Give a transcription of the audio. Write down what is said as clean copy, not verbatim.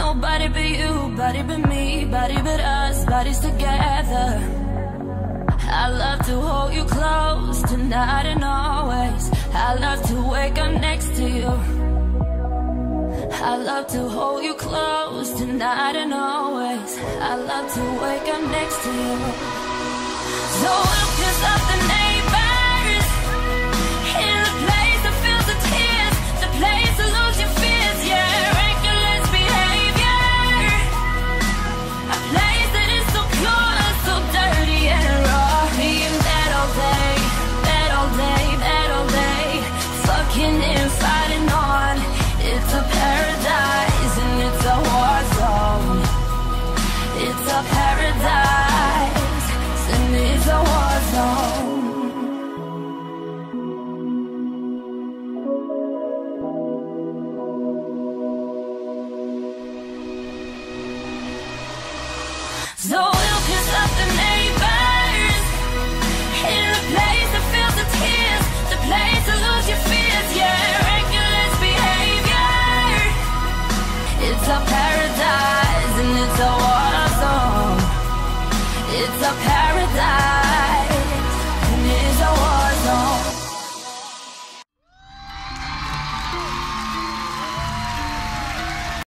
Nobody but you, body but me, body but us, bodies together. I love to hold you close tonight and always. I love to wake up next to you. I love to hold you close tonight and always. I love to wake up next to you. So we'll piss off the neighbors in the place that feels the tears, the place to lose your fears, yeah. Reckless behavior, a place that is so pure, so dirty and raw. Being bad all day, bad all day, bad all day, fucking and fighting on. It's a paradise and it's a war zone. It's a paradise and it's a war zone. So